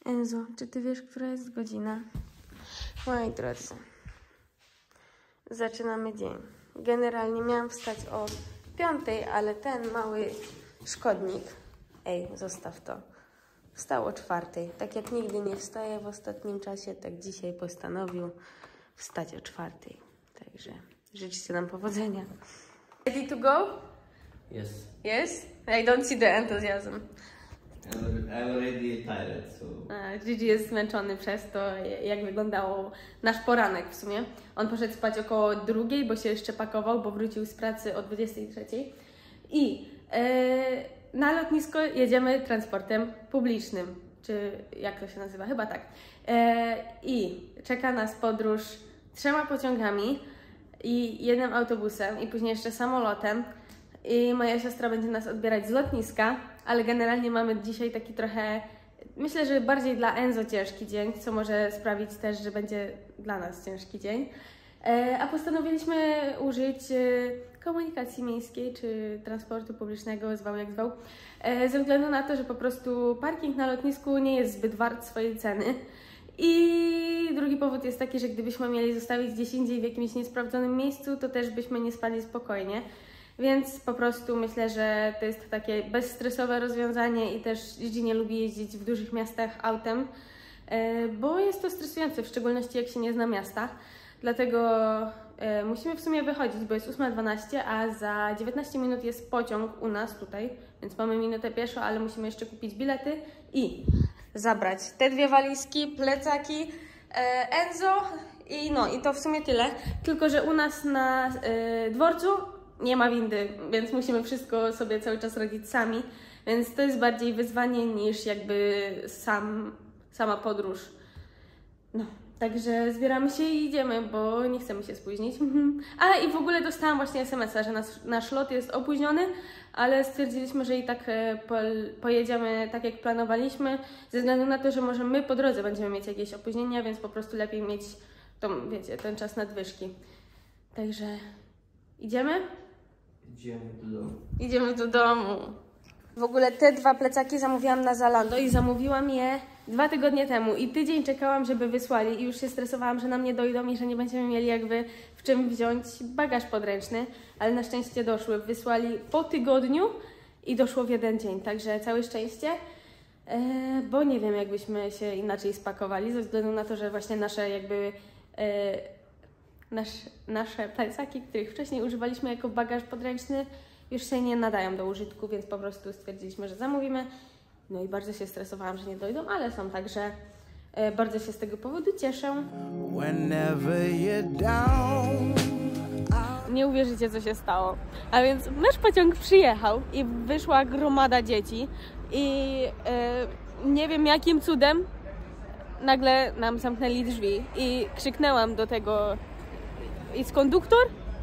Enzo, czy ty wiesz, która jest godzina? Moi drodzy, zaczynamy dzień. Generalnie miałam wstać o 5, ale ten mały szkodnik, zostaw to, wstał o 4. Tak jak nigdy nie wstaje w ostatnim czasie, tak dzisiaj postanowił wstać o 4. Także życzcie nam powodzenia. Ready to go? Yes. Yes? I don't see the enthusiasm. I'm already tired, so... Gigi jest zmęczony przez to, jak wyglądał nasz poranek w sumie. On poszedł spać około 2, bo się jeszcze pakował, bo wrócił z pracy o 23. I na lotnisko jedziemy transportem publicznym, czy jak to się nazywa? Chyba tak. I czeka nas podróż 3 pociągami i 1 autobusem i później jeszcze samolotem. I moja siostra będzie nas odbierać z lotniska, ale generalnie mamy dzisiaj taki trochę, myślę, że bardziej dla Enzo ciężki dzień, co może sprawić też, że będzie dla nas ciężki dzień. A postanowiliśmy użyć komunikacji miejskiej czy transportu publicznego, zwał jak zwał, ze względu na to, że po prostu parking na lotnisku nie jest zbyt wart swojej ceny. I drugi powód jest taki, że gdybyśmy mieli zostawić gdzieś indziej w jakimś niesprawdzonym miejscu, to też byśmy nie spali spokojnie. Więc po prostu myślę, że to jest takie bezstresowe rozwiązanie i też Gigi nie lubi jeździć w dużych miastach autem, bo jest to stresujące, w szczególności jak się nie zna miasta. Dlatego musimy w sumie wychodzić, bo jest 8:12, a za 19 minut jest pociąg u nas tutaj, więc mamy minutę pieszo, ale musimy jeszcze kupić bilety i zabrać te 2 walizki, plecaki, Enzo i to w sumie tyle. Tylko że u nas na dworcu nie ma windy, więc musimy wszystko sobie cały czas robić sami, więc to jest bardziej wyzwanie niż jakby sama podróż. No, także zbieramy się i idziemy, bo nie chcemy się spóźnić. A i w ogóle dostałam właśnie SMS-a, że nasz lot jest opóźniony, ale stwierdziliśmy, że i tak pojedziemy tak jak planowaliśmy, ze względu na to, że może my po drodze będziemy mieć jakieś opóźnienia, więc po prostu lepiej mieć wiecie, ten czas nadwyżki. Także idziemy? Idziemy do domu. W ogóle te 2 plecaki zamówiłam na Zalando i zamówiłam je 2 tygodnie temu i tydzień czekałam, żeby wysłali i już się stresowałam, że nam nie dojdą i że nie będziemy mieli jakby w czym wziąć bagaż podręczny, ale na szczęście doszły. Wysłali po tygodniu i doszło w 1 dzień, także całe szczęście, bo nie wiem, jakbyśmy się inaczej spakowali ze względu na to, że właśnie nasze jakby nasze plecaki, których wcześniej używaliśmy jako bagaż podręczny, już się nie nadają do użytku, więc po prostu stwierdziliśmy, że zamówimy. No i bardzo się stresowałam, że nie dojdą, ale są, także bardzo się z tego powodu cieszę. Nie uwierzycie, co się stało. A więc nasz pociąg przyjechał i wyszła gromada dzieci i nie wiem jakim cudem nagle nam zamknęli drzwi i krzyknęłam do tego: jest konduktor?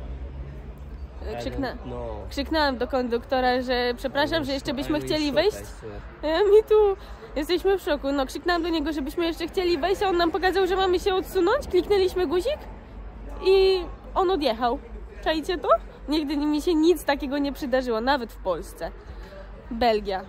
Krzyknęłam do konduktora, że przepraszam, że jeszcze byśmy chcieli wejść. My tu jesteśmy w szoku. No, krzyknęłam do niego, żebyśmy jeszcze chcieli wejść, a on nam pokazał, że mamy się odsunąć. Kliknęliśmy guzik i on odjechał. Czajcie to? Nigdy mi się nic takiego nie przydarzyło, nawet w Polsce. Belgia.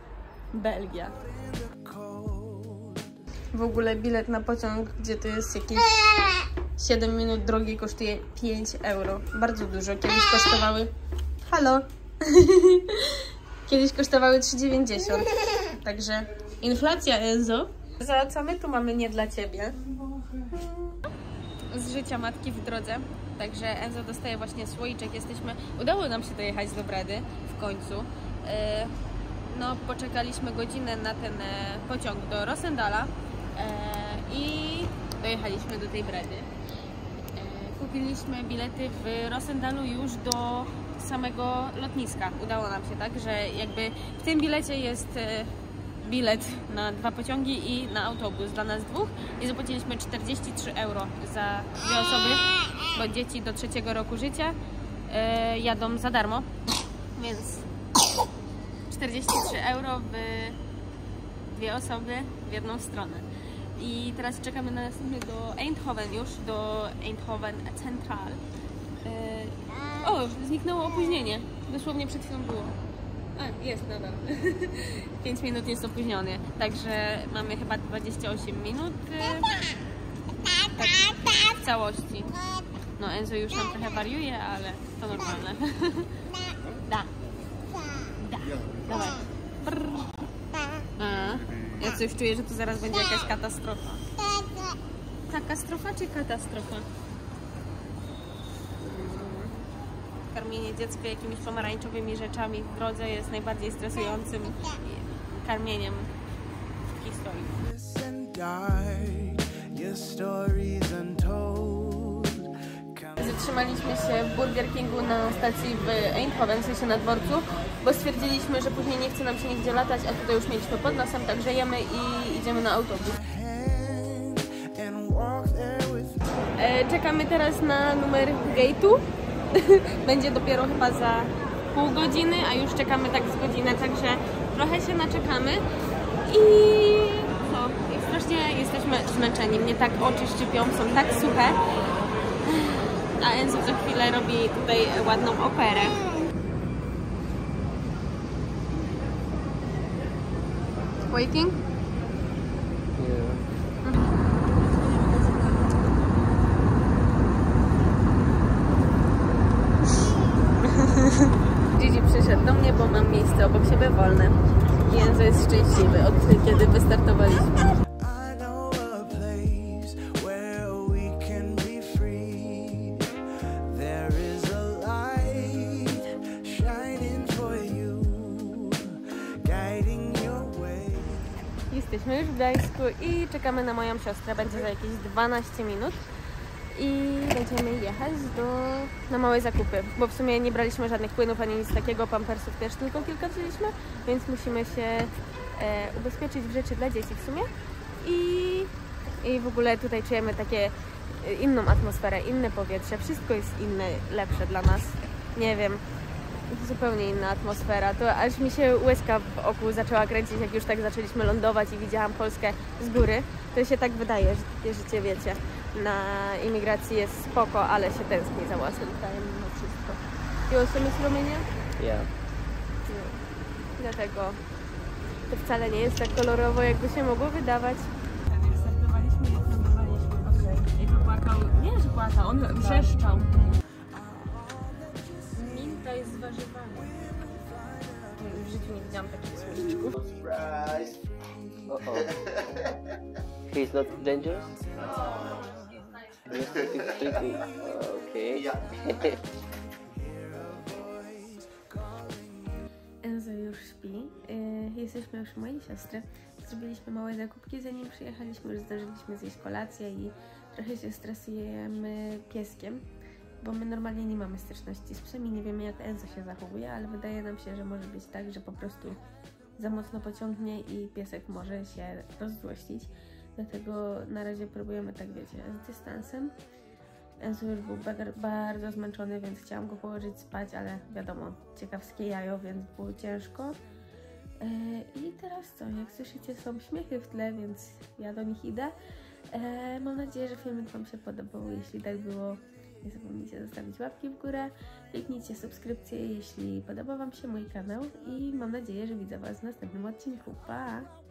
W ogóle bilet na pociąg, gdzie to jest jakieś 7 minut drogi, kosztuje 5 euro. Bardzo dużo. Kiedyś kosztowały... Halo! Kiedyś kosztowały 3,90. Także inflacja, Enzo. Za co my tu mamy nie dla ciebie? Z życia matki w drodze. Także Enzo dostaje właśnie słoiczek. Udało nam się dojechać do Bredy w końcu. No, poczekaliśmy godzinę na ten pociąg do Rossendala i dojechaliśmy do tej Bredy. Kupiliśmy bilety w Rossendalu już do samego lotniska. Udało nam się, tak, że jakby w tym bilecie jest bilet na 2 pociągi i na autobus dla nas 2 i zapłaciliśmy 43 euro za 2 osoby, bo dzieci do 3 roku życia jadą za darmo, więc 43 euro w 2 osoby w jedną stronę. I teraz czekamy na następny do Eindhoven już, do Eindhoven Central. O, zniknęło opóźnienie. Dosłownie przed chwilą było. A, jest nadal. 5 minut jest opóźniony, także mamy chyba 28 minut tak, w całości. No Enzo już nam trochę wariuje, ale to normalne. Da. Dawaj. Ja coś czuję, że tu zaraz będzie jakaś katastrofa. Katastrofa czy katastrofa? Karmienie dziecka jakimiś pomarańczowymi rzeczami w drodze jest najbardziej stresującym karmieniem w historii. Zatrzymaliśmy się w Burger Kingu na stacji w Eindhoven, w sensie na dworcu, bo stwierdziliśmy, że później nie chce nam się nigdzie latać, a tutaj już mieliśmy pod nosem, także jemy i idziemy na autobus. Czekamy teraz na numer gate'u. Będzie dopiero chyba za pół godziny, a już czekamy tak z godzinę, także trochę się naczekamy i no, i strasznie jesteśmy zmęczeni. Mnie tak oczy szczypią, są tak suche, a Enzo za chwilę robi tutaj ładną operę. Waiting? Gigi przyszedł do mnie, bo mam miejsce obok siebie wolne. I Enzo jest szczęśliwy od kiedy wystartowaliśmy. Jesteśmy już w Gdańsku i czekamy na moją siostrę. Będzie za jakieś 12 minut. I będziemy jechać na małe zakupy, bo w sumie nie braliśmy żadnych płynów ani nic takiego, pampersów też tylko kilka wzięliśmy, więc musimy się ubezpieczyć w rzeczy dla dzieci w sumie i w ogóle tutaj czujemy takie inną atmosferę, inne powietrze, wszystko jest inne, lepsze dla nas, nie wiem, zupełnie inna atmosfera, to aż mi się łezka w oku zaczęła kręcić, jak już tak zaczęliśmy lądować i widziałam Polskę z góry, to się tak wydaje, że życie wiecie. Na imigracji jest spoko, ale się tęskni za własnym krajem mimo wszystko. You also miss Romania? Yeah. No. Dlatego to wcale nie jest tak kolorowo, jakby się mogło wydawać. Jak startowaliśmy, jak lądowaliśmy. I popłakał, nie, że płakał, on wrzeszczał. Minta jest z warzywami. W życiu nie widziałam takich słodziczków. Surprise! He's not dangerous? No. Okay. Yeah. Enzo już śpi. Jesteśmy już u mojej siostry. Zrobiliśmy małe zakupki, zanim przyjechaliśmy. Już zdążyliśmy zjeść kolację i trochę się stresujemy pieskiem, bo my normalnie nie mamy styczności z psem i nie wiemy, jak Enzo się zachowuje, ale wydaje nam się, że może być tak, że po prostu za mocno pociągnie i piesek może się rozzłościć. Dlatego na razie próbujemy tak, wiecie, z dystansem. Enzo już był bardzo zmęczony, więc chciałam go położyć spać, ale wiadomo, ciekawskie jajo, więc było ciężko. I teraz co? Jak słyszycie, są śmiechy w tle, więc ja do nich idę. Mam nadzieję, że filmik Wam się podobał. Jeśli tak było, nie zapomnijcie zostawić łapki w górę, kliknijcie subskrypcję, jeśli podoba Wam się mój kanał i mam nadzieję, że widzę Was w następnym odcinku. Pa!